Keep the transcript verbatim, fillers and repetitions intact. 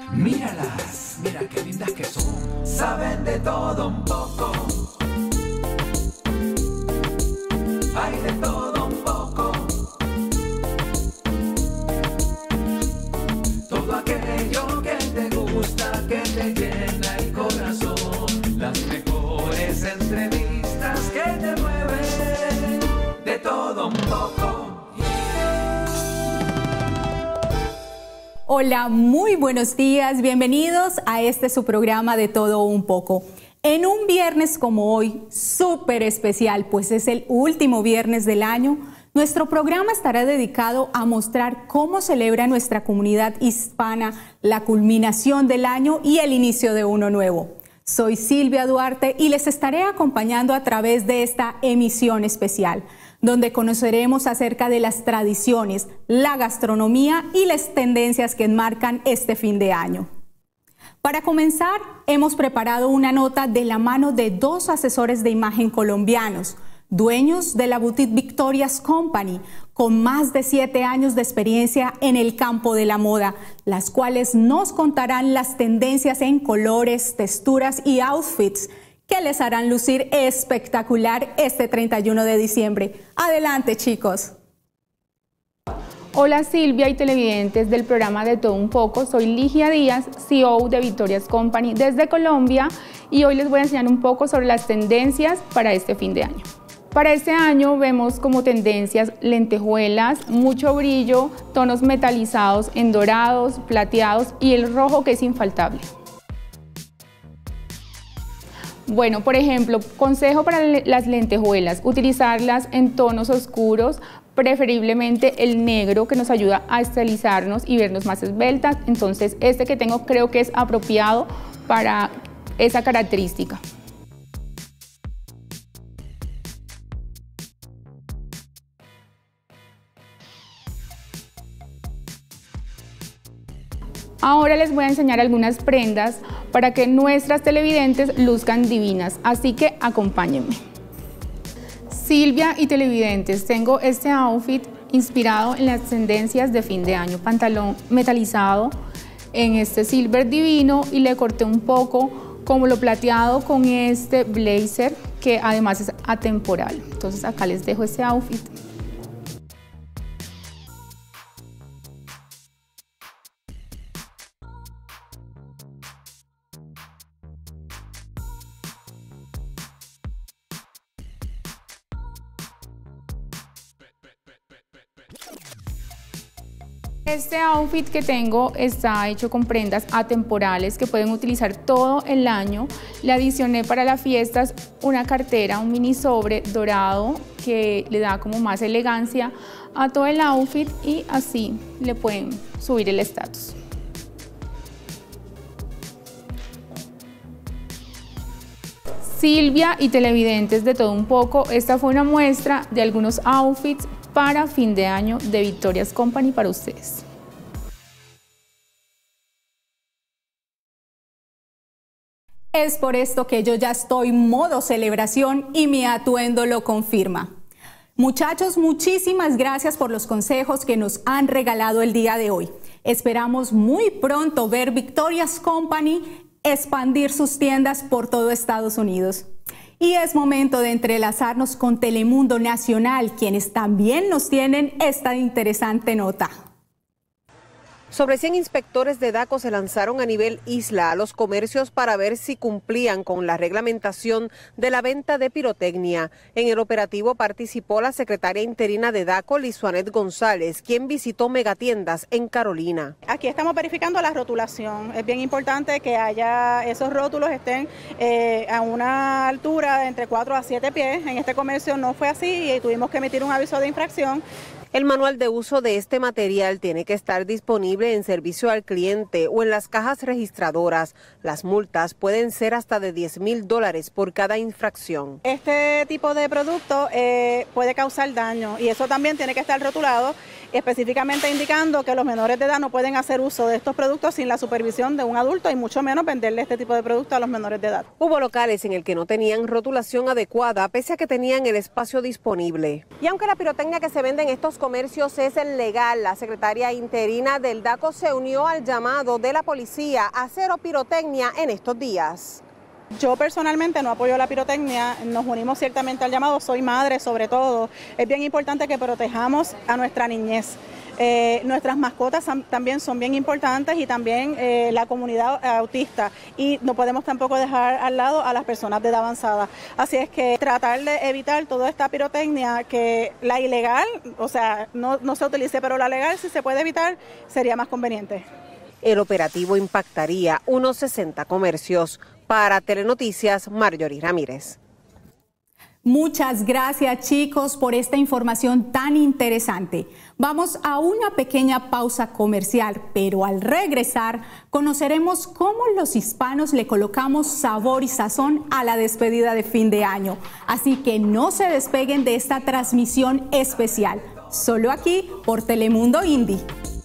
Míralas, mira qué lindas que son. Saben de todo un poco. Hay de todo un poco. Todo aquello que te gusta, que te llena el corazón. Las mejores entrevistas que te mueven. De todo un poco. Hola, muy buenos días. Bienvenidos a este su programa De Todo Un Poco. En un viernes como hoy, súper especial, pues es el último viernes del año, nuestro programa estará dedicado a mostrar cómo celebra nuestra comunidad hispana la culminación del año y el inicio de uno nuevo. Soy Silvia Duarte y les estaré acompañando a través de esta emisión especial, donde conoceremos acerca de las tradiciones, la gastronomía y las tendencias que enmarcan este fin de año. Para comenzar, hemos preparado una nota de la mano de dos asesores de imagen colombianos, dueños de la boutique Victoria's Company, con más de siete años de experiencia en el campo de la moda, las cuales nos contarán las tendencias en colores, texturas y outfits que les harán lucir espectacular este treinta y uno de diciembre. Adelante, chicos. Hola Silvia y televidentes del programa De Todo Un Poco, soy Ligia Díaz, C E O de Victoria's Company desde Colombia y hoy les voy a enseñar un poco sobre las tendencias para este fin de año. Para este año vemos como tendencias lentejuelas, mucho brillo, tonos metalizados en dorados, plateados y el rojo que es infaltable. Bueno, por ejemplo, consejo para las lentejuelas, utilizarlas en tonos oscuros, preferiblemente el negro que nos ayuda a estilizarnos y vernos más esbeltas. Entonces este que tengo creo que es apropiado para esa característica. Ahora les voy a enseñar algunas prendas para que nuestras televidentes luzcan divinas, así que acompáñenme. Silvia y televidentes, tengo este outfit inspirado en las tendencias de fin de año, pantalón metalizado en este silver divino y le corté un poco como lo plateado con este blazer que además es atemporal. Entonces acá les dejo este outfit. Este outfit que tengo está hecho con prendas atemporales que pueden utilizar todo el año. Le adicioné para las fiestas una cartera, un mini sobre dorado que le da como más elegancia a todo el outfit y así le pueden subir el estatus. Silvia y televidentes de Todo Un Poco, esta fue una muestra de algunos outfits para fin de año de Victoria's Company para ustedes. Es por esto que yo ya estoy modo celebración y mi atuendo lo confirma. Muchachos, muchísimas gracias por los consejos que nos han regalado el día de hoy. Esperamos muy pronto ver Victoria's Company expandir sus tiendas por todo Estados Unidos. Y es momento de entrelazarnos con Telemundo Nacional, quienes también nos tienen esta interesante nota. Sobre cien inspectores de DACO se lanzaron a nivel isla a los comercios para ver si cumplían con la reglamentación de la venta de pirotecnia. En el operativo participó la secretaria interina de DACO, Lizuanet González, quien visitó megatiendas en Carolina. Aquí estamos verificando la rotulación. Es bien importante que haya esos rótulos estén eh, a una altura de entre cuatro a siete pies. En este comercio no fue así y tuvimos que emitir un aviso de infracción. El manual de uso de este material tiene que estar disponible en servicio al cliente o en las cajas registradoras. Las multas pueden ser hasta de diez mil dólares por cada infracción. Este tipo de producto eh, puede causar daño y eso también tiene que estar rotulado específicamente indicando que los menores de edad no pueden hacer uso de estos productos sin la supervisión de un adulto y mucho menos venderle este tipo de productos a los menores de edad. Hubo locales en el que no tenían rotulación adecuada, pese a que tenían el espacio disponible. Y aunque la pirotecnia que se vende en estos comercios es legal, la secretaria interina del DACO se unió al llamado de la policía a cero pirotecnia en estos días. Yo personalmente no apoyo la pirotecnia, nos unimos ciertamente al llamado, soy madre sobre todo. Es bien importante que protejamos a nuestra niñez. Eh, nuestras mascotas también son bien importantes y también eh, la comunidad autista, y no podemos tampoco dejar al lado a las personas de edad avanzada. Así es que tratar de evitar toda esta pirotecnia, que la ilegal, o sea, no, no se utilice, pero la legal, si se puede evitar, sería más conveniente. El operativo impactaría unos sesenta comercios. Para Telenoticias, Marjorie Ramírez. Muchas gracias, chicos, por esta información tan interesante. Vamos a una pequeña pausa comercial, pero al regresar conoceremos cómo los hispanos le colocamos sabor y sazón a la despedida de fin de año. Así que no se despeguen de esta transmisión especial, solo aquí por Telemundo Indie.